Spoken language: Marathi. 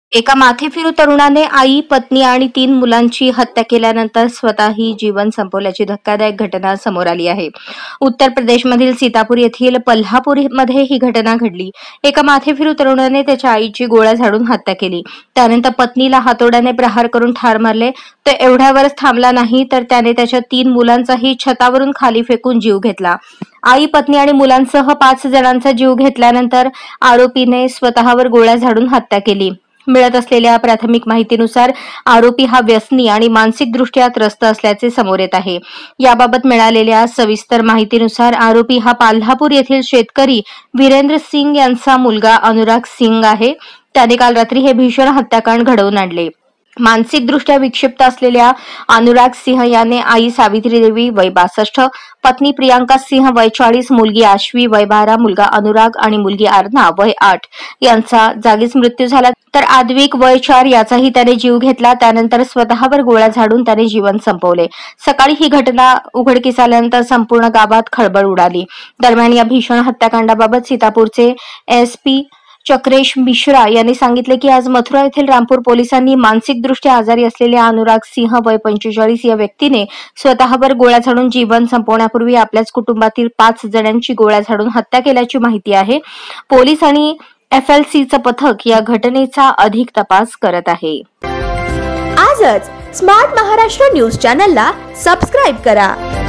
एका माथेफिरू तरुणाने आई, पत्नी आणि 3 मुलांची हत्या केल्यानंतर स्वतःही जीवन संपवल्याची धक्कादायक घटना समोर आली आहे. उत्तर प्रदेशमधील सीतापूर येथील पल्हापूरमध्ये ही घटना घडली. एका माथेफिरू तरुणाने त्याच्या आईची गोळ्या झाडून हत्या केली. त्यानंतर पत्नीला हातोड्याने प्रहार करून ठार मारले. तो एवढ्यावरच थांबला नाही तर त्याने त्याच्या 3 मुलांचाही छतावरून खाली फेकून जीव घेतला. आई, पत्नी आणि मुलांसह 5 जणांचा जीव घेतल्यानंतर आरोपीने स्वतःवर गोळ्या झाडून हत्या केली. मिळत असलेल्या प्राथमिक माहितीनुसार आरोपी हा व्यसनी आणि मानसिकदृष्ट्या त्रस्त असल्याचे समोर येत आहे. याबाबत मिळालेल्या सविस्तर माहितीनुसार आरोपी हा पाल्हापूर येथील शेतकरी वीरेंद्र सिंग यांचा मुलगा अनुराग सिंग आहे. त्याने काल रात्री हे भीषण हत्याकांड घडवून आणले. मानसिकदृष्ट्या विक्षिप्त असलेल्या अनुराग सिंह याने आई सावित्री देवी वय 62, पत्नी प्रियांका सिंह वय 40, मुलगी आश्वी वय 12, मुलगा अनुराग आणि मुलगी अर्ना वय 8 यांचा जागीच मृत्यू झाला. तर आद्विक वय 4 याचाही त्याने जीव घेतला. त्यानंतर स्वतःवर गोळ्या झाडून त्याने जीवन संपवले. सकाळी ही घटना उघडकीस आल्यानंतर संपूर्ण गावात खळबळ उडाली. दरम्यान या भीषण हत्याकांडाबाबत सीतापूरचे एसपी चक्रेश मिश्रा यांनी सांगितले की आज मथुरा येथील रामपूर पोलिसांनी मानसिकदृष्ट्या आजारी असलेल्या अनुराग सिंह वय 45 या व्यक्तीने स्वतःवर गोळ्या झाडून जीवन संपवण्यापूर्वी आपल्याच कुटुंबातील 5 जणांची गोळ्या झाडून हत्या केल्याची माहिती आहे. पोलीस आणि FLCचं पथक या घटनेचा अधिक तपास करत आहे. आजच स्मार्ट महाराष्ट्र न्यूज चॅनलला सबस्क्राइब करा.